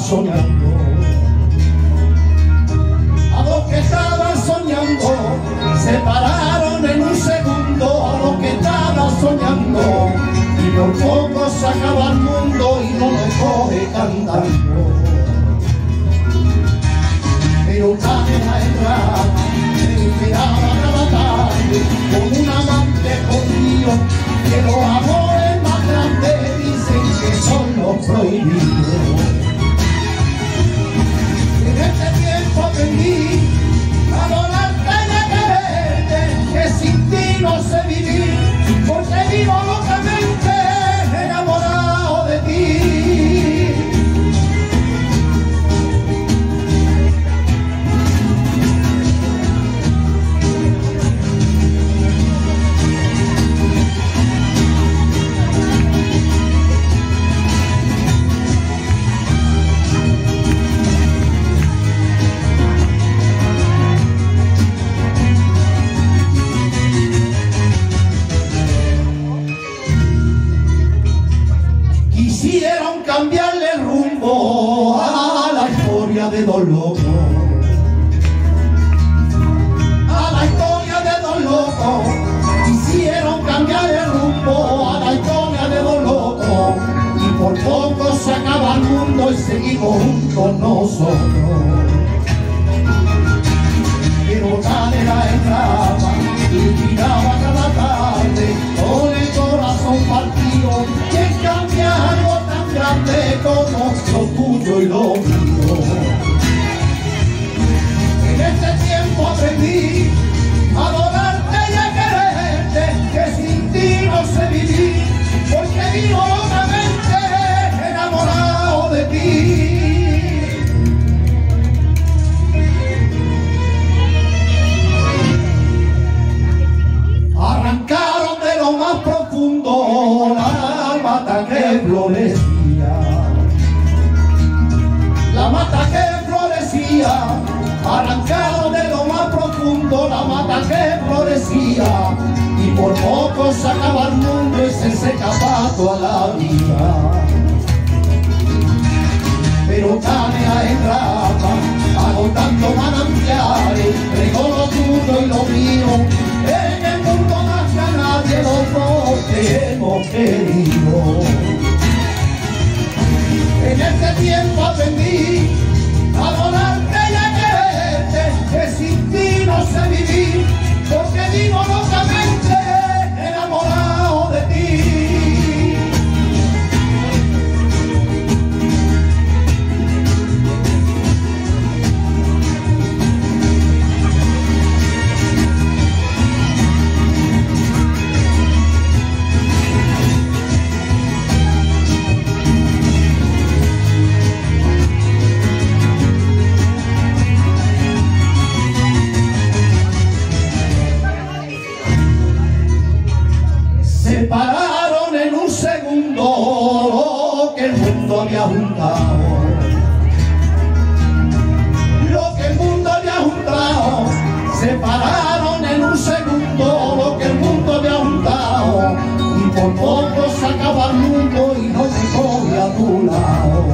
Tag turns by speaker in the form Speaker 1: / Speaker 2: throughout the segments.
Speaker 1: soñando, a los que estaban soñando, se pararon en un segundo, a los que estaban soñando, y por poco se acaba el mundo y no lo coge cantando. Pero Canela entraba, me esperaba cada tarde, con un amante conmigo, que los amores más grandes dicen que son los prohibidos. En este tiempo aprendí a adorarte y a quererte, que sin ti no sé vivir, porque vivo locamente enamorado de ti. Quisieron cambiarle el rumbo a la historia de dos locos, a la historia de dos locos. Quisieron cambiarle el rumbo a la historia de dos locos, y por poco se acaba el mundo y seguimos juntos nosotros. Pero Canela entraba y miraba cada tarde con el corazón partido, que cambia algo tan grande como lo tuyo y lo mío. En este tiempo aprendí a adorarte y a quererte, que sin ti no sé vivir, porque vivo locamente enamorado de ti. Arrancaron de lo más profundo la mata que florecía, la mata que florecía. Arrancaron de lo más profundo la mata que florecía, y por poco se acaba el mundo y se seca toda la vida. Pero Canela entraba agotando manantiales, regó lo tuyo y lo mío. En el mundo más que a nadie los dos te hemos querido. En este tiempo aprendí a adorarte y a quererte, que sin ti no sé vivir, porque vivo locamente enamorado de ti. Se pararon en un segundo lo que el mundo había juntado, lo que el mundo había juntado. Se pararon en un segundo lo que el mundo había juntado, y por poco se acaba el mundo y no te coge a tu lado.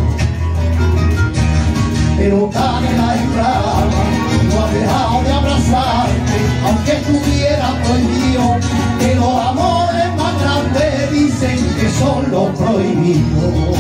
Speaker 1: Pero Canela entraba, no ha dejado de abrazarte, aunque estuviera prohibido, que los amores más grandes dicen que son los prohibidos.